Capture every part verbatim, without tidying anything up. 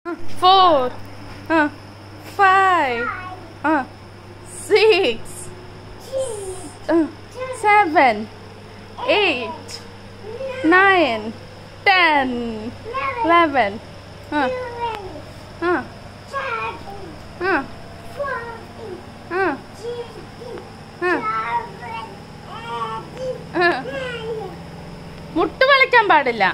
four, uh, five, uh, six, uh, seven, eight, nine, ten, eleven, uh, uh, uh, uh, uh, uh. മുട്ട് കളിക്കാൻ പാടില്ല.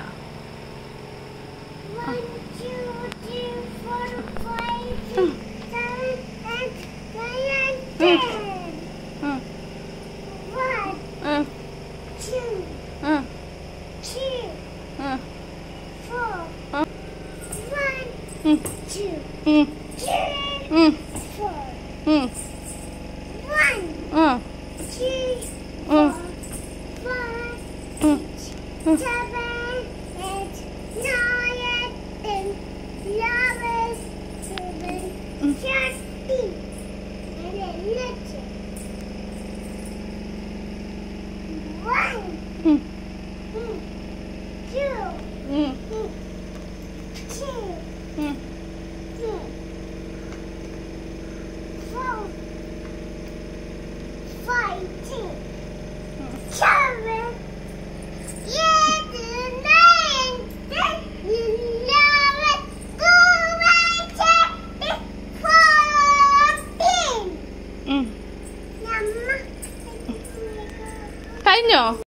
കഴിഞ്ഞോ?